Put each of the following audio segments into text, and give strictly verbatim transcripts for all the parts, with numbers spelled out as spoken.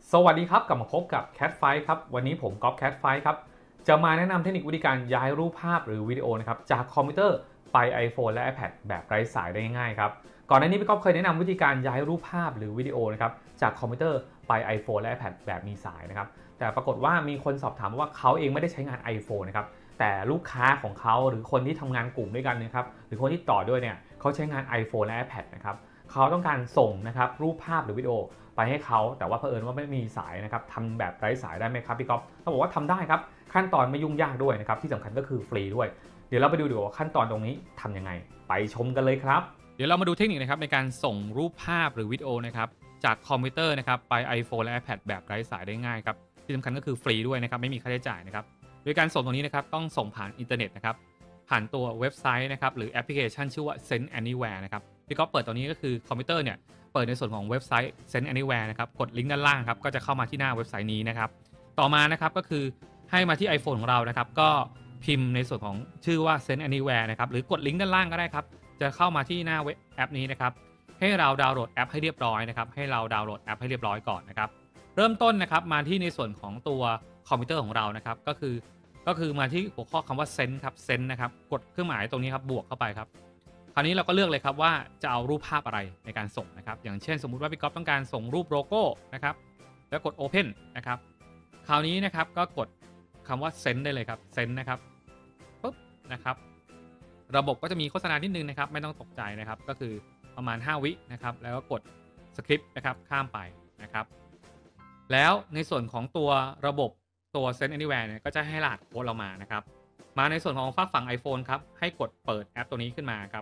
สวัสดีครับกลับมาพบกับ Cat Fight ครับวันนี้ผมก๊อฟ Cat Fight ครับจะมาแนะนำเทคนิควิธีการย้ายรูปภาพหรือวิดีโอนะครับจากคอมพิวเตอร์ไป iPhone และ iPad แบบไร้สายได้ง่ายๆครับก่อนหน้านี้พี่ก๊อฟเคยแนะนำวิธีการย้ายรูปภาพหรือวิดีโอนะครับจากคอมพิวเตอร์ไป iPhone และ iPad แบบมีสายนะครับแต่ปรากฏว่ามีคนสอบถามว่าเขาเองไม่ได้ใช้งาน iPhone นะครับแต่ลูกค้าของเขาหรือคนที่ทำงานกลุ่มด้วยกันนะครับหรือคนที่ต่อด้วยเนี่ยเขาใช้งาน iPhone และ iPad นะครับเขาต้องการส่งนะครับรูปภาพหรือวิดีโอไปให้เขาแต่ว่าเผอิญว่าไม่มีสายนะครับทำแบบไร้สายได้ไหมครับพี่ก๊อฟเขาบอกว่าทำได้ครับขั้นตอนไม่ยุ่งยากด้วยนะครับที่สำคัญก็คือฟรีด้วยเดี๋ยวเราไปดูดีกว่าขั้นตอนตรงนี้ทำยังไงไปชมกันเลยครับเดี๋ยวเรามาดูเทคนิคนะครับในการส่งรูปภาพหรือวิดีโอนะครับจากคอมพิวเตอร์นะครับไป iPhone และ iPad แบบไร้สายได้ง่ายครับที่สำคัญก็คือฟรีด้วยนะครับไม่มีค่าใช้จ่ายนะครับโดยการส่งตรงนี้นะครับต้องส่งผ่านอินเทอร์เน็ตนะครับผ่านตัวเว็บไซต์นะครับหรือแอปพลิเคชันชื่อว่า Send Anywhere นะครับพี่ก๊อฟเปิดตรงนี้ก็คือคอมพิวเตอร์เนี่ยเปิดในส่วนของเว็บไซต์ Send Anywhere นะครับกดลิงก์ด้านล่างครับก็จะเข้ามาที่หน้าเว็บไซต์นี้นะครับต่อมานะครับก็คือให้มาที่ iPhone ของเรานะครับก็พิมพ์ในส่วนของชื่อว่า Send Anywhere นะครับหรือกดลิงก์ด้านล่างก็ได้ครับจะเข้ามาที่หน้าเว็บแอปนี้นะครับให้เราดาวน์โหลดแอปให้เรียบร้อยนะครับให้เราดาวน์โหลดแอปให้เรียบร้อยก่อนนะครับเริ่มต้นนะครับมาที่ในส่วนของตัวคอมพิวเตอร์ของเรานะครับก็คือก็คือมาที่หัวข้อคำว่า Send ครับ Send นะครับกดเครื่องหมายตรงนี้ครับบวกเข้าไปครับคราวนี้เราก็เลือกเลยครับว่าจะเอารูปภาพอะไรในการส่งนะครับอย่างเช่นสมมุติว่าพี่ก๊อฟต้องการส่งรูปโลโก้นะครับแล้วกด Open นะครับคราวนี้นะครับก็กดคำว่า Send ได้เลยครับ Send นะครับปุ๊บนะครับระบบก็จะมีโฆษณานิดนึงนะครับไม่ต้องตกใจนะครับก็คือประมาณห้าวินะครับแล้วก็กดสคริปต์นะครับข้ามไปนะครับแล้วในส่วนของตัวระบบตัว Send Anywhere เนี่ยก็จะให้รหัสโค้ดเรามานะครับมาในส่วนของฝากฝั่ง iPhone ครับให้กดเปิดแอปตัวนี้ขึ้นมาครับ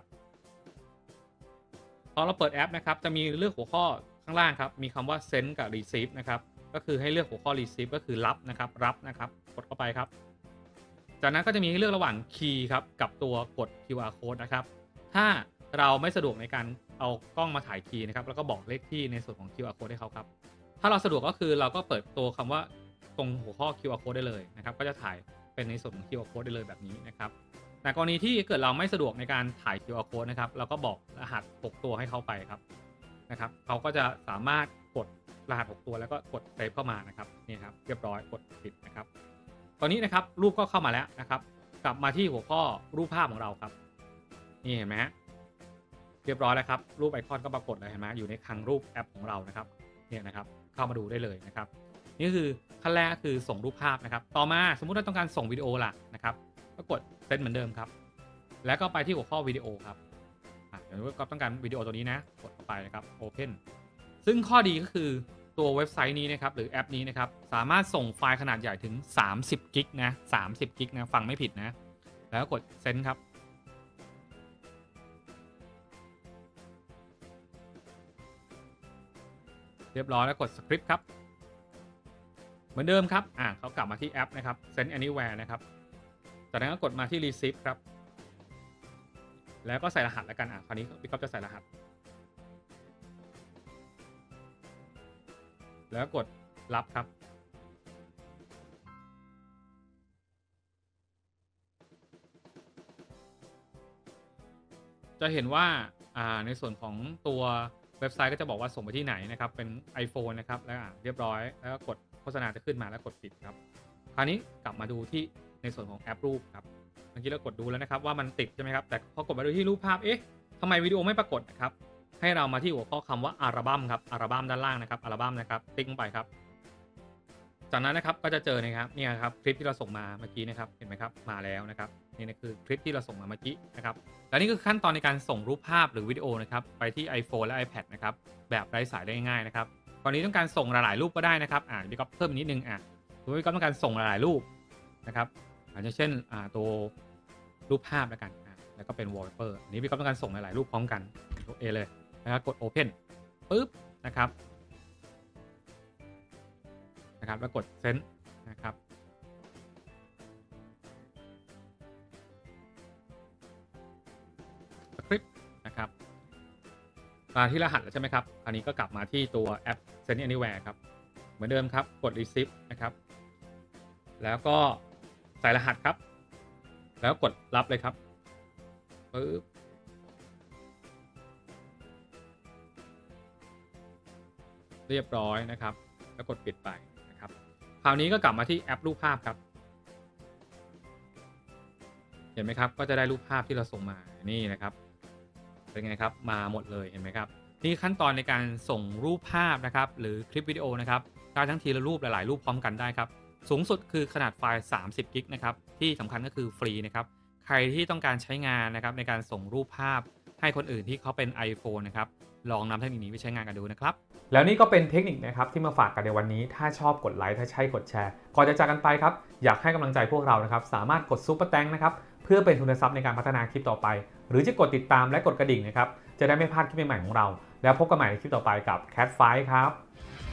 พอเราเปิดแอปนะครับจะมีเลือกหัวข้อข้างล่างครับมีคำว่า Send กับ Receive นะครับก็คือให้เลือกหัวข้อ Receive ก็คือรับนะครับรับนะครับกดเข้าไปครับจากนั้นก็จะมีให้เลือกระหว่างคีย์ครับกับตัวกด คิว อาร์ Code นะครับถ้าเราไม่สะดวกในการเอากล้องมาถ่ายคีย์นะครับแล้วก็บอกเลขที่ในส่วนของ คิว อาร์ Code ให้เขาครับถ้าเราสะดวกก็คือเราก็เปิดตัวคำว่าตรงหัวข้อ คิว อาร์ Code ได้เลยนะครับก็จะถ่ายเป็นในส่วนของ คิว อาร์ Code ได้เลยแบบนี้นะครับแต่กรณีที่เกิดเราไม่สะดวกในการถ่าย คิว อาร์ Code นะครับเราก็บอกรหัสหกตัวให้เขาไปครับนะครับเขาก็จะสามารถกดรหัสหกตัวแล้วก็กดเซฟเข้ามานะครับนี่ครับเรียบร้อยกดปิดนะครับตอนนี้นะครับรูปก็เข้ามาแล้วนะครับกลับมาที่หัวข้อรูปภาพของเราครับนี่เห็นไหมฮะเรียบร้อยแล้วครับรูปไอคอนก็ปรากฏเลยเห็นไหมอยู่ในคลังรูปแอปของเรานะครับเนี่ยนะครับเข้ามาดูได้เลยนะครับนี่คือขั้นแรกคือส่งรูปภาพนะครับต่อมาสมมุติเราต้องการส่งวิดีโอล่ะนะครับก็กดเซตเหมือนเดิมครับแล้วก็ไปที่หัวข้อวิดีโอครับเดี๋ยวก็ต้องการวิดีโอตัวนี้นะกดเข้าไปนะครับ Open ซึ่งข้อดีก็คือตัวเว็บไซต์นี้นะครับหรือแอปนี้นะครับสามารถส่งไฟล์ขนาดใหญ่ถึงสามสิบกิกนะสามสิบกิกนะฟังไม่ผิดนะแล้วกดเซนครับเรียบร้อยแล้วกดสคริปต์ครับเหมือนเดิมครับอ่าเขากลับมาที่แอปนะครับ Send Anywhere นะครับจากนั้นก็กดมาที่ Receive ครับแล้วก็ใส่รหัสแล้วกันอ่ะคราวนี้พี่ก๊อฟจะใส่รหัสแล้วกดรับครับจะเห็นว่าอ่าในส่วนของตัวเว็บไซต์ก็จะบอกว่าส่งไปที่ไหนนะครับเป็น iPhone นะครับแล้วอ่าเรียบร้อยแล้วก็กดโฆษณาจะขึ้นมาแล้วกดปิดครับคราวนี้กลับมาดูที่ในส่วนของแอปรูปครับเมื่อกี้เรากดดูแล้วนะครับว่ามันติดใช่ไหมครับแต่พอกดมาดูที่รูปภาพเอ๊ะทำไมวิดีโอไม่ปรากฏนะครับให้เรามาที่หัวข้อคำว่าอัลบั้มครับอัลบั้มด้านล่างนะครับอัลบั้มนะครับติ๊กลงไปครับจากนั้นนะครับก็จะเจอนะครับเนี่ยครับคลิปที่เราส่งมาเมื่อกี้นะครับเห็นไหมครับมาแล้วนะครับนี่นะคือคลิปที่เราส่งมาเมื่อกี้นะครับและนี่คือขั้นตอนในการส่งรูปภาพหรือวิดีโอนะครับไปที่ iPhone และ iPad นะครับแบบไร้สายได้ง่ายๆนะครับตอนนี้ต้องการส่งหลายๆรูปก็ได้นะครับอ่าพี่ก๊อฟเพิ่มนิดนึงอ่ะสมมติพี่ก๊อฟต้องการส่งหลายๆรูปนะครับอาจจะเช่นอ่าตัวรูปภาพแล้วกันอ่ะแล้วก็เป็น wallpaper อันนี้พี่ก๊อฟต้องการส่งหลายๆรูปพร้อมกันกด A เลยนะครับกด Open ปึ๊บนะครับนะครับแล้วกด Send นะครับสคริปต์นะครับมาที่รหัสแล้วใช่ไหมครับคราวนี้ก็กลับมาที่ตัวแอป Send Anywhere ครับเหมือนเดิมครับกด Receive นะครับแล้วก็ใส่รหัสครับแล้วกดรับเลยครับปึ๊บเรียบร้อยนะครับแล้วกดปิดไปนะครับคราวนี้ก็กลับมาที่แอปรูปภาพครับเห็นไหมครับก็จะได้รูปภาพที่เราส่งมานี่นะครับเป็นไงครับมาหมดเลยเห็นไหมครับนี่ขั้นตอนในการส่งรูปภาพนะครับหรือคลิปวิดีโอนะครับได้ทั้งทีละรูปหลายๆรูปพร้อมกันได้ครับสูงสุดคือขนาดไฟล์สามสิบกิกนะครับที่สำคัญก็คือฟรีนะครับใครที่ต้องการใช้งานนะครับในการส่งรูปภาพให้คนอื่นที่เขาเป็น iPhone นะครับลองนำเทคนิคนี้ไปใช้งานกันดูนะครับแล้วนี่ก็เป็นเทคนิคนะครับที่มาฝากกันในวันนี้ถ้าชอบกดไลค์ถ้าใช่กดแชร์ก่อนจะจากกันไปครับอยากให้กำลังใจพวกเรานะครับสามารถกดซุปเปอร์แตงนะครับเพื่อเป็นทุนทรัพย์ในการพัฒนาคลิปต่อไปหรือจะกดติดตามและกดกระดิ่งนะครับจะได้ไม่พลาดคลิปใหม่ๆของเราแล้วพบกันใหม่ในคลิปต่อไปกับ Cat Fight ครับ